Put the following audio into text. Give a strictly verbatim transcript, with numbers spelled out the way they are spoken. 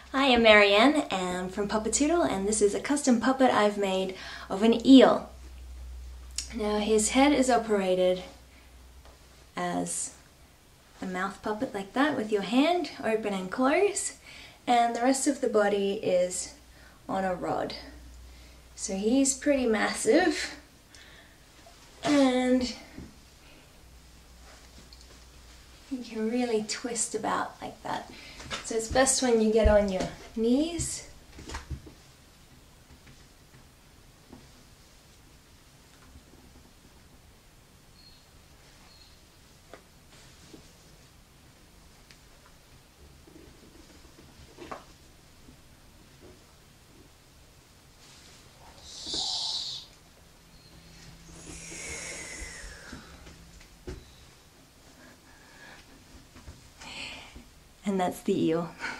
Hi, I'm Marianne and from Puppetoodle, and this is a custom puppet I've made of an eel. Now his head is operated as a mouth puppet like that with your hand open and close, and the rest of the body is on a rod. So he's pretty massive and you can really twist about like that. So it's best when you get on your knees. And that's the eel.